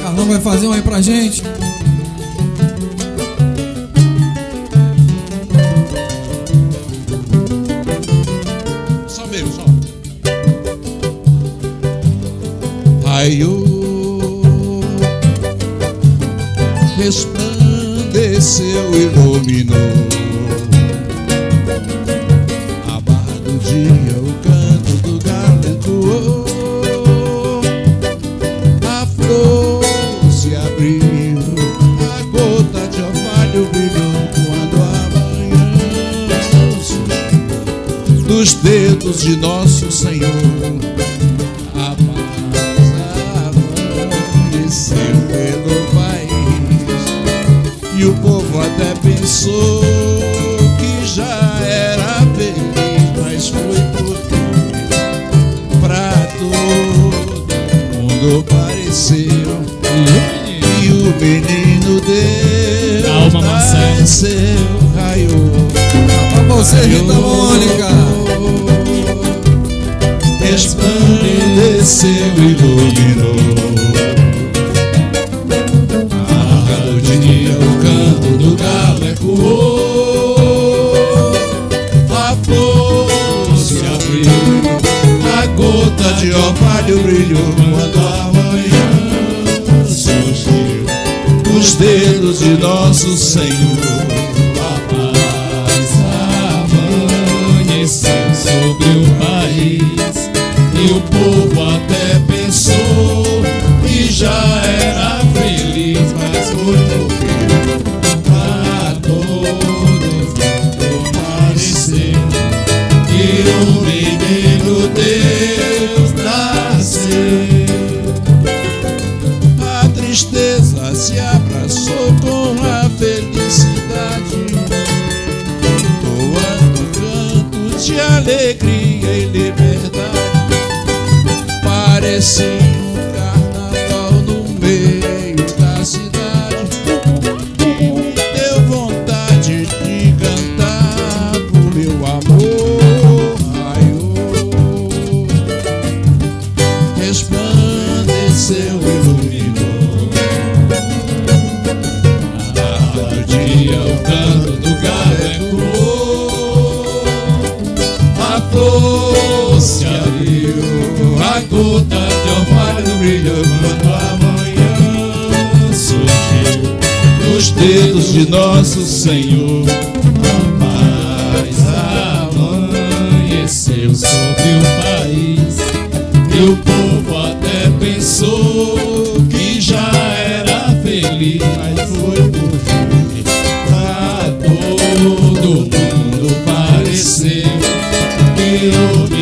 Carlão vai fazer um aí pra gente. Só mesmo, só. Raiou, resplandeceu, iluminou a barra do dia, o canto do galo ecoou, a flor se abriu, a gota de orvalho brilhou quando a manhã surgiu dos dedos de nosso Senhor. A paz amanheceu pelo país e o povo até pensou que já era feliz, mas foi porque pra todo mundo pareceu que o menino Deus nasceu, raiou. Pra você, Rita Mônica. Resplandeceu, iluminou a barra do dia, o canto do galo ecoou, a flor se abriu, a gota de orvalho brilhou quando a manhã surgiu os dedos de nosso Senhor. A paz amanheceu sobre o país e o povo até pensou que já era feliz, mas foi porque pra todo mundo pareceu que o menino Deus nasceu. A tristeza se abraçou com a felicidade, entoando cantos de alegria e liberdade. Parecia um carnaval no meio da cidade e me deu vontade de cantar pro meu amor. Raiou, resplandeceu, iluminou a barra do dia, o canto do galo ecoou, a flor se abriu, a gota de orvalho brilhou quando a manhã surgiu nos dedos de nosso Senhor. A paz amanheceu sobre o país e o povo até pensou que já era feliz, mas foi porque pra todo mundo pareceu que o